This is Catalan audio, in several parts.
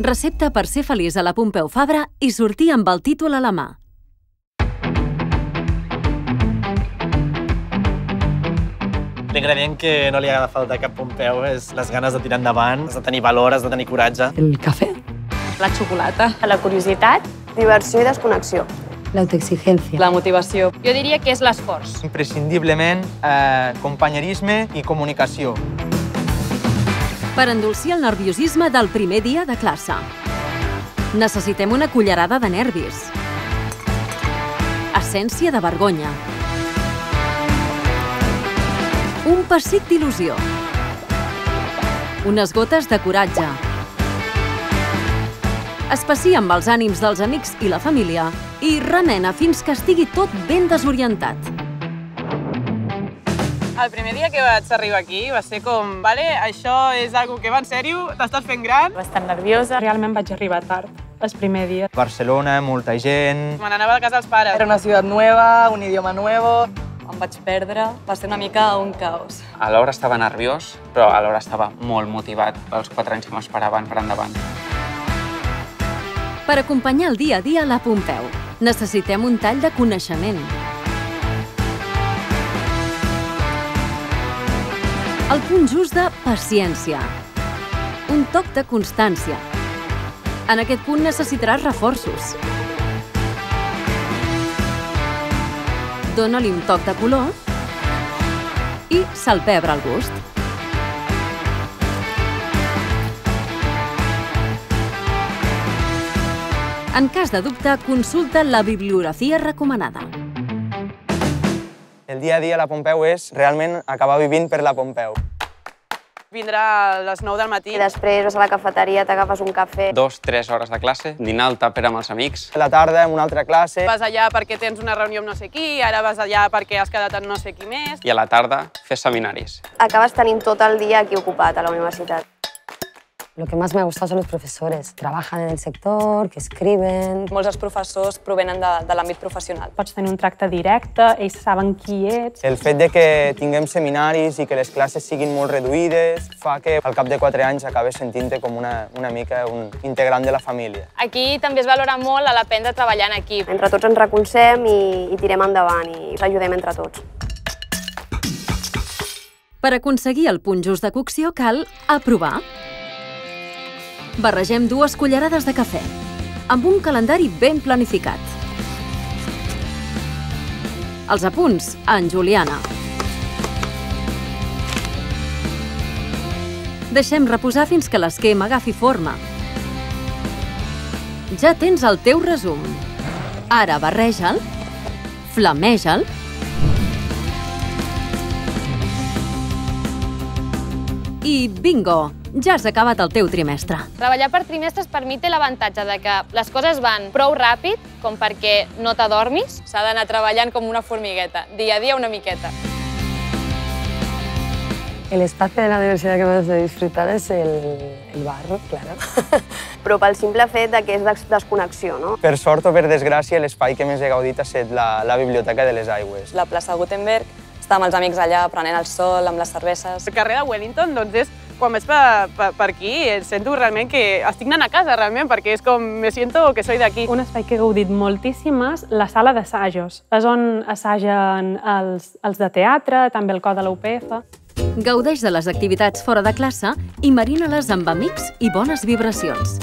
Recepta per ser feliç a la Pompeu Fabra i sortir amb el títol a la mà. L'ingredient que no li ha de faltar a cap Pompeu és les ganes de tirar endavant, has de tenir valor, has de tenir coratge. El café. La xocolata. La curiositat. Diversió i desconnexió. L'autoexigència. La motivació. Jo diria que és l'esforç. Imprescindiblement, companyerisme i comunicació. Per endolcir el nerviosisme del primer dia de classe. Necessitem una cullerada de nervis. Essència de vergonya. Un pessic d'il·lusió. Unes gotes de coratge. Espacia amb els ànims dels amics i la família i remena fins que estigui tot ben desorientat. El primer dia que vaig arribar aquí va ser com, vale, això és algo que va en sèrio, t'estàs fent gran. Bastant nerviosa. Realment vaig arribar tard, el primer dia. Barcelona, molta gent. Me n'anava de casa als pares. Era una ciutat nueva, un idioma nuevo. Em vaig perdre, va ser una mica un caos. Alhora estava nerviós, però alhora estava molt motivat pels 4 anys que m'esperaven per endavant. Per acompanyar el dia a dia a la Pompeu, necessitem un tall de coneixement. El punt just de paciència. Un toc de constància. En aquest punt necessitaràs reforços. Dóna-li un toc de color i salpebre al gust. En cas de dubte, consulta la bibliografia recomanada. El dia a dia a la Pompeu és realment acabar vivint per la Pompeu. Vindrà a les 9 del matí. I després vas a la cafeteria, t'agafes un cafè. 2-3 hores de classe, dinar al tàper amb els amics. A la tarda, en una altra classe. Vas allà perquè tens una reunió amb no sé qui, ara vas allà perquè has quedat amb no sé qui més. I a la tarda, fer seminaris. Acabes tenint tot el dia aquí ocupat a la universitat. Lo que más me ha gustado son los profesores. Trabajan en el sector, que escriben. Molts dels professors provenen de l'àmbit professional. Pots tenir un tracte directe, ells saben qui ets. El fet de que tinguem seminaris i que les classes siguin molt reduïdes fa que al cap de 4 anys acabes sentint-te com una mica un integrant de la família. Aquí també es valora molt l'aprendre a treballar en equip. Entre tots ens recolzem i tirem endavant i ens ajudem entre tots. Per aconseguir el punt just de cocció cal aprovar. Barregem 2 cullerades de cafè, amb un calendari ben planificat. Els apunts, en Juliana. Deixem reposar fins que l'esquema agafi forma. Ja tens el teu resum. Ara barreja'l, flameja'l i bingo! Ja has acabat el teu trimestre. Treballar per trimestres per mi té l'avantatge de que les coses van prou ràpid com perquè no t'adormis. S'ha d'anar treballant com una formigueta, dia a dia una miqueta. El espacio de la universidad que más de disfrutar es el bar, claro. Però pel simple fet que és desconnexió, no? Per sort o per desgràcia, l'espai que més he gaudit ha estat la Biblioteca de les Aigües. La plaça Gutenberg, estar amb els amics allà prenent el sol, amb les cerveses. El carrer de Wellington, doncs, és quan vaig per aquí, sento realment que estic anant a casa, realment, perquè és com, me siento que soy d'aquí. Un espai que he gaudit moltíssim és la sala d'assajos. És on assagen els de teatre, també el cor de la UPF. Gaudeix de les activitats fora de classe i marina-les amb amics i bones vibracions.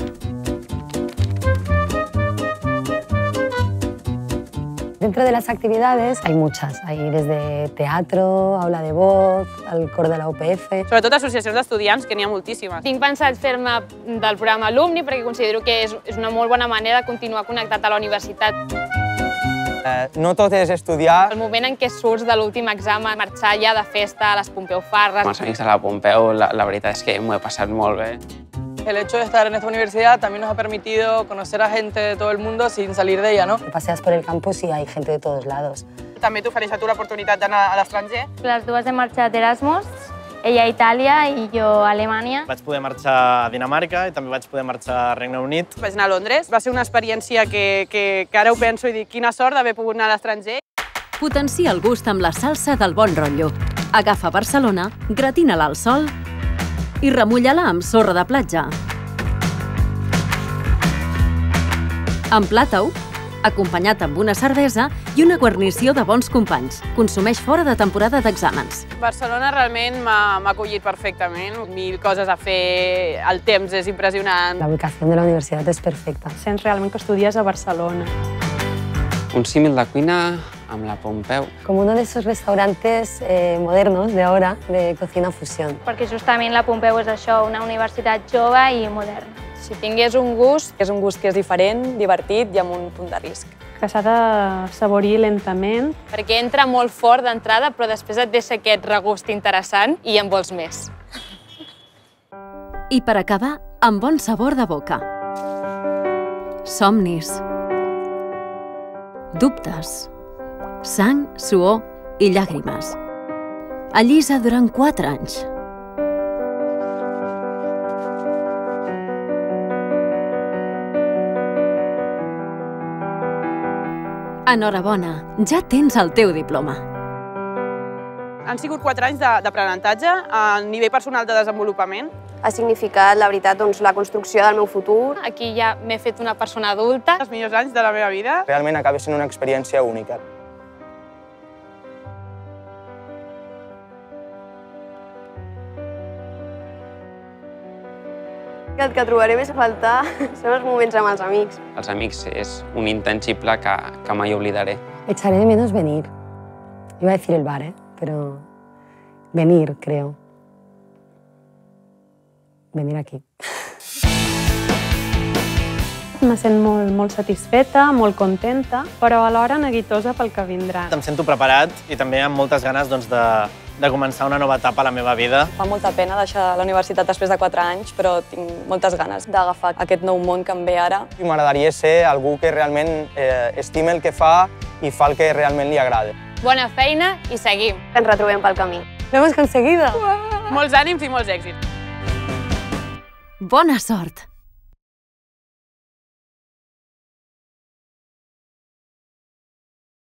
Dentro de las actividades hay muchas. Hay desde teatro, aula de voz, el cor de la UPF. Sobretot associacions d'estudiants, que n'hi ha moltíssimes. Tinc pensat fer-me del programa alumni perquè considero que és una molt bona manera de continuar connectat a la universitat. No tot és estudiar. El moment en què surts de l'últim examen, marxar ja de festa a les Pompeu Farres. Amb els amics de la Pompeu, la veritat és que m'ho he passat molt bé. El hecho de estar en esta universidad también nos ha permitido conocer a gente de todo el mundo sin salir de ella, ¿no? Te paseas por el campus y hay gente de todos lados. També t'ofereix a tu l'oportunitat d'anar a l'estranger. Les dues hem marxat d'Erasmus, ella a Itàlia i jo a Alemanya. Vaig poder marxar a Dinamarca i també vaig poder marxar a Regne Unit. Vaig anar a Londres. Va ser una experiència que ara ho penso i dic quina sort d'haver pogut anar a l'estranger. Potencia el gust amb la salsa del bon rotllo. Agafa Barcelona, gratina-la al sol i remulla-la amb sorra de platja. Emplata-ho, acompanyat amb una cervesa i una guarnició de bons companys. Consumeix fora de temporada d'exàmens. Barcelona realment m'ha acollit perfectament. 1000 coses a fer, el temps és impressionant. La ubicació de la universitat és perfecta. Sents realment que estudies a Barcelona. Un símil de cuina amb la Pompeu. Como uno de esos restaurantes modernos de ahora, de cocina fusión. Perquè justament la Pompeu és això, una universitat jove i moderna. Si tingués un gust, és un gust que és diferent, divertit i amb un punt de risc. Que s'ha de saborir lentament. Perquè entra molt fort d'entrada, però després et deixa aquest regust interessant i en vols més. I per acabar, amb bon sabor de boca. Somnis. Dubtes. Sang, suor i llàgrimes. A Llisa durant 4 anys. Enhorabona, ja tens el teu diploma. Han sigut 4 anys d'aprenentatge a nivell personal de desenvolupament. Ha significat, la veritat, la construcció del meu futur. Aquí ja m'he fet una persona adulta. Els millors anys de la meva vida. Realment acaba sent una experiència única. El que trobaré més a faltar són els moments amb els amics. Els amics és un intangible que mai oblidaré. Echaré de menos venir. Iba a decir el bar, pero venir, creo. Venir aquí. Me sent molt satisfeta, molt contenta, però alhora neguitosa pel que vindrà. Em sento preparat i també amb moltes ganes de començar una nova etapa a la meva vida. Fa molta pena deixar la universitat després de 4 anys, però tinc moltes ganes d'agafar aquest nou món que em ve ara. M'agradaria ser algú que realment estima el que fa i fa el que realment li agrada. Bona feina i seguim. Ens retrobem pel camí. Lo hemos conseguido! Molts ànims i molts èxits. Bona sort!